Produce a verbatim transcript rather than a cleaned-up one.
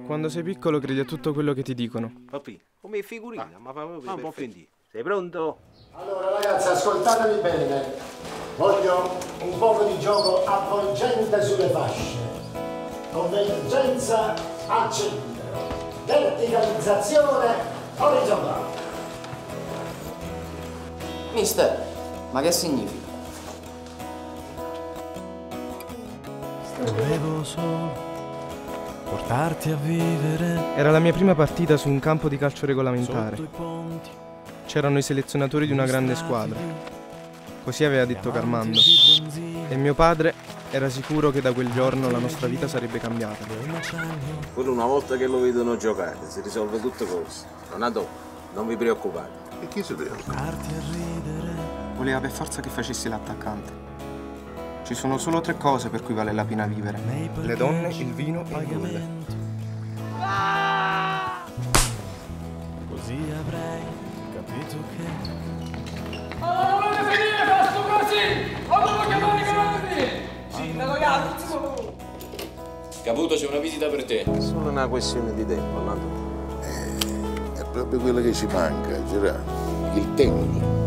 Quando sei piccolo credi a tutto quello che ti dicono. Papi, come figurina, ah, ma fa proprio un po' fendì. Sei pronto? Allora ragazzi, ascoltatemi bene. Voglio un poco di gioco avvolgente sulle fasce. Convergenza al centro. Verticalizzazione orizzontale. Mister, ma che significa? Volevo solo portarti a vivere. Era la mia prima partita su un campo di calcio regolamentare. C'erano i selezionatori di una grande squadra. Così aveva detto Carmando. E mio padre era sicuro che da quel giorno la nostra vita sarebbe cambiata. Quello una volta che lo vedono giocare si risolve tutto così. Donato, non vi preoccupate. E chi si preoccupa? Voleva per forza che facessi l'attaccante. Ci sono solo tre cose per cui vale la pena vivere: le donne, il vino e il gol. Così avrei capito che Ma non volete finire, faccio così! O devo chiamare i carabinieri? Sindaco, cazzo! Caputo, c'è una visita per te. È solo una questione di tempo, Donato. Eh, è proprio quello che ci manca, Gerardo. Il tempo.